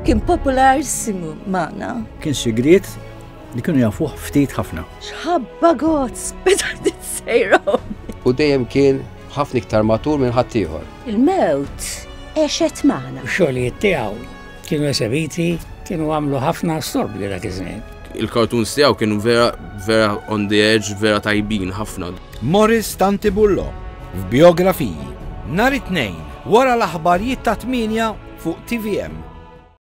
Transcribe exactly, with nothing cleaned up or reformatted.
Kien popolarissimu magħna. Kien sigriet li kienu jafuh ftit ħafna. X'ħabba gozz, meta tissejrom. U dejjem kien ħafna iktar matur minn ħadd ieħor. Il-mewt għexet magħna. X-xogħlijiet tiegħu kienu esebiti, kienu għamlu ħafna storbi dak iż-żmien. Il-cartoons tiegħu kienu vera vera on the edge, vera tajbin ħafna. Morris Tantibullo f'biografiji nhar it-tnejn wara l-aħbarijiet ta' tminja fuq T V M.